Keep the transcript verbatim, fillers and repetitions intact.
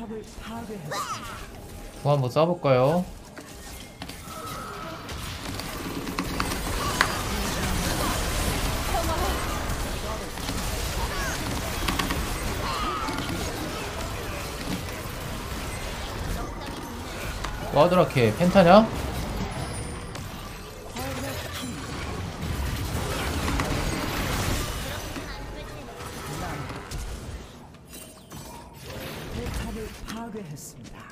탑을 파괴했습니다. 뭐 한번 쏴볼까요? 와드라 걔 펜타냐? 탑을 파괴했습니다.